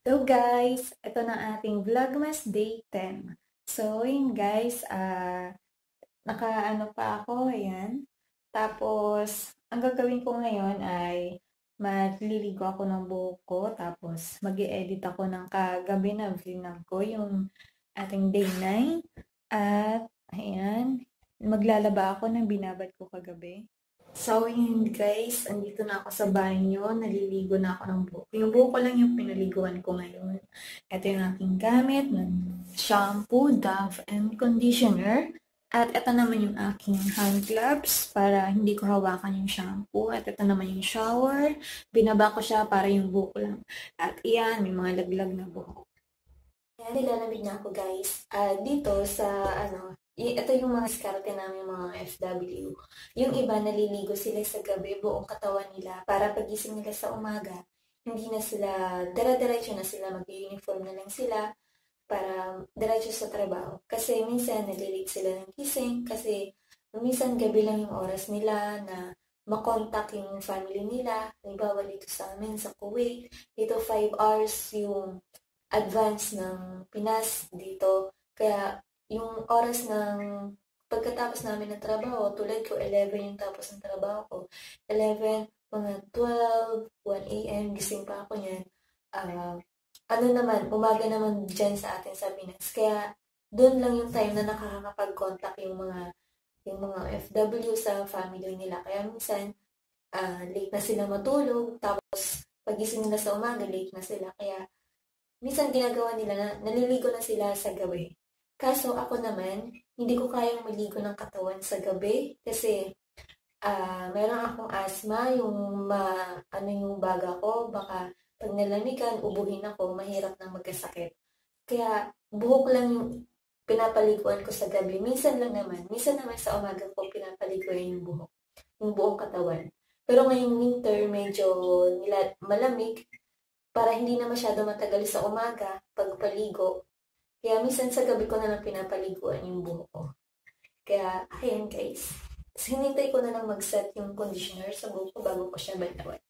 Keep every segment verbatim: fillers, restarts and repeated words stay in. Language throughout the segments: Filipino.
Hello guys! Ito na ating Vlogmas Day ten. So, yun guys, ah, naka-ano pa ako, ayan. Tapos, ang gagawin ko ngayon ay magliligo ako ng buhok ko, tapos mag edit ako ng kagabi na vlog ko, yung ating day nine. At, ayan, maglalaba ako ng binabad ko kagabi. So, yun guys, andito na ako sa banyo, naliligo na ako ng buhok. Yung buhok ko lang yung pinaliguan ko ngayon. Ito yung aking gamit ng shampoo, Dove, and conditioner. At ito naman yung aking hand gloves para hindi ko hawakan yung shampoo. At ito naman yung shower. Binaba ko siya para yung buhok lang. At iyan, may mga laglag na buhok. Kaya nilalamig na ako guys. Uh, dito sa ano, ito yung mga diskarte namin mga F W. Yung iba naliligo sila sa gabi, buong katawan nila para pagising nila sa umaga, hindi na sila, dara-diretso na sila, mag-uniform na lang sila para diretso sa trabaho. Kasi minsan nalilate sila ng gising kasi minsan gabi lang yung oras nila na makontak yung family nila. Halimbawa dito sa amin sa Kuwait, dito five hours yung advance ng Pinas dito. Kaya yung oras ng pagkatapos namin ng trabaho, tulad ko, eleven yung tapos ng trabaho ko. eleven, mga twelve, one a m, gising pa ako niyan. Uh, ano naman, umaga naman dyan sa atin sa Pinas. Kaya doon lang yung time na nakakapag-contact yung mga yung mga F W sa family nila. Kaya minsan, uh, late na sila matulog, tapos pagising nila sa umaga, late na sila. Kaya minsan ginagawa nila na naliligo na sila sa gabi. Kaso ako naman, hindi ko kayang maligo ng katawan sa gabi kasi uh, meron akong asthma, yung ma, ano yung baga ko, baka pag nalamigan, ubuhin ako, mahirap nang magkasakit. Kaya buhok lang yung pinapaliguan ko sa gabi. Minsan lang naman, minsan naman sa umaga ko pinapaliguan yung buhok, yung buong katawan. Pero ngayong winter, medyo nila, malamig, para hindi na masyado matagal sa umaga pagpaligo. Kaya minsan sa gabi ko na lang pinapaliguan yung buhok ko. Kaya, ayun guys. Hinintay ko na lang mag-set yung conditioner sa buhok ko bago ko siya bantawan.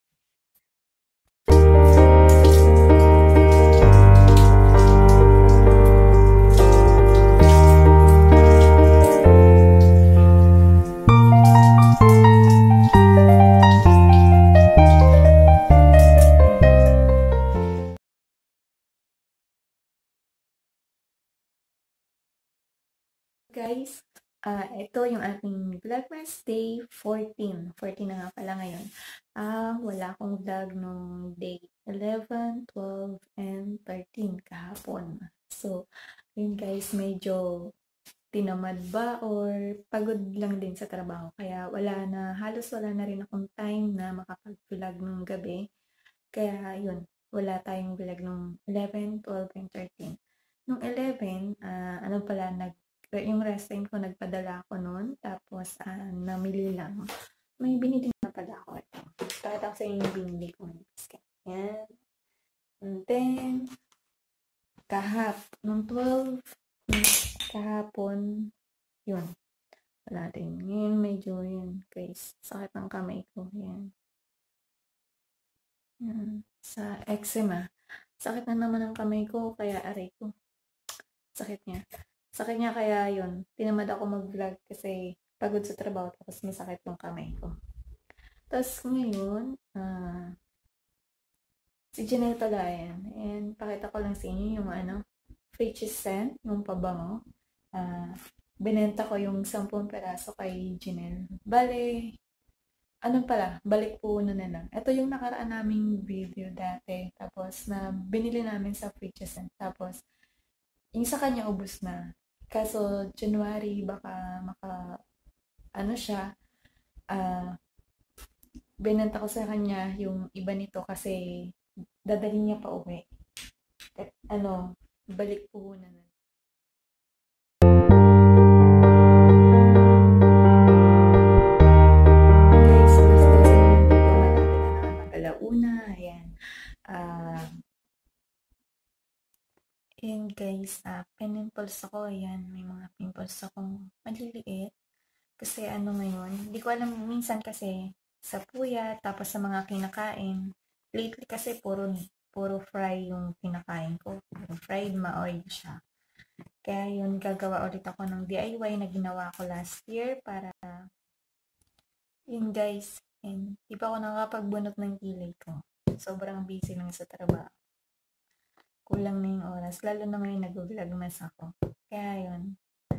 Guys, uh, ito yung ating Vlogmas Day fourteen. fourteen na nga pala ngayon. Ah, uh, wala akong vlog nung day eleven, twelve, and thirteen kahapon. So, yun guys, medyo tinamad ba or pagod lang din sa trabaho. Kaya wala na, halos wala na rin akong time na makapag-vlog nung gabi. Kaya yun, wala tayong vlog nung eleven, twelve, and thirteen. Nung eleven, uh, ano pala, nag yung rest time ko, nagpadala ako noon. Tapos, uh, namili lang. May binili na pala ako ito. Pakita ko sa inyo yung binili ko. Yan. And then, kahap, nung twelve, kahapon, yun. Wala din. Ngayon, medyo yun, guys. Sakit ng kamay ko. Yan. Yan. Sa eczema. Sakit na naman ang kamay ko, kaya aray ko. Sakit niya. Sakit niya kaya yun. Tinamad ako mag-vlog kasi pagod sa trabaho tapos masakit yung kamay ko. Tapos ngayon, uh, si Janelle pala yan. And pakita ko lang sa inyo yung ano, Fitches Scent, yung pabango. Uh, binenta ko yung sampung peraso kay Janelle. Bale, ano pala, balik po na na lang. Ito yung nakaraan naming video dati. Tapos na binili namin sa Fitches Scent. Tapos, yung sa kanya ubos na. Kaso, January, baka maka, ano siya, ah, uh, binenta ko sa kanya yung iba nito kasi dadalhin niya pa uwi. At, ano, balik po na na. Guys, so, gusto ko sa inyo dito, malapit na naman mag-alauna. Ayan. Ah, uh, And guys, uh, pimples ako, ayan, may mga pimples akong maliliit. Kasi ano ngayon, hindi ko alam, minsan kasi sa puya, tapos sa mga kinakain. Lately kasi puro puro fry yung kinakain ko. Puro fried, ma-oil siya. Kaya yun, gagawa ulit ako ng D I Y na ginawa ko last year para yun guys. And di pa ako nakapagbunot ng kilay ko. Sobrang busy lang sa trabaho. Kulang na yung oras. Lalo na ngayon nag-vlogmas ako. Kaya yun.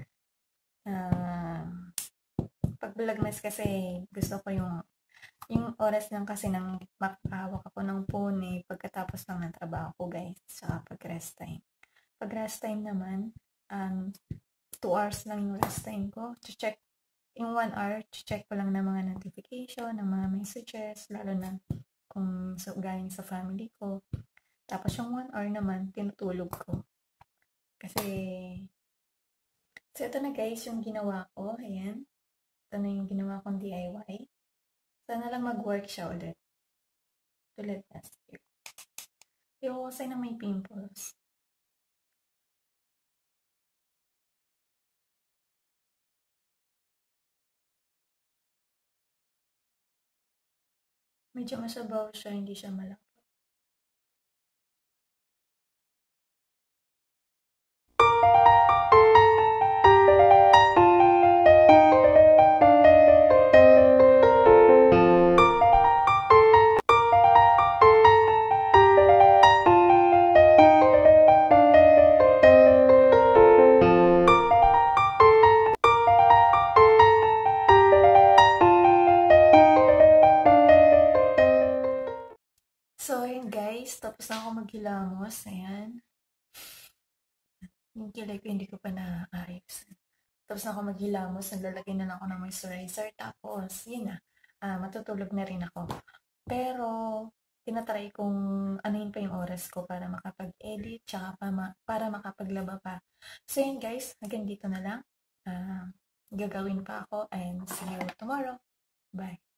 Uh, pag vlogmas kasi gusto ko yung yung oras lang kasi nang makakahawak ako ng phone eh, pagkatapos lang ng trabaho ko guys. Saka pag rest time. Pag rest time naman, um, two hours lang yung rest time ko. Check yung one hour, check ko lang ng mga notification, ng mga messages, lalo na kung so, galing sa family ko. Tapos yung one hour naman, tinutulog ko. Kasi, so ito na guys, yung ginawa ko. Ayan. Ito na yung ginawa kong D I Y. Sana lang mag-work siya ulit. Tulad last year. Yung kasi na may pimples. Medyo masabaw siya, hindi siya malaki. So, ayun guys, tapos na ako maghilamos. Ayan. Yung kilay ko hindi ko pa naayos. Tapos na ako maghilamos, naglalagay na lang ako ng moisturizer. Tapos, yun na, uh, matutulog na rin ako. Pero, tinatry kong anuhin pa yung oras ko para makapag-edit, tsaka pa ma- para makapaglaba pa. So, yun guys, hanggang dito na lang. Uh, gagawin pa ako and see you tomorrow. Bye!